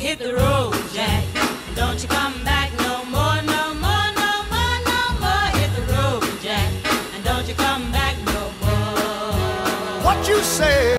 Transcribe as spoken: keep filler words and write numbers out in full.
hit the road, Jack. Don't you come back no more, no more, no more, no more. Hit the road, Jack, and don't you come back no more. What you say?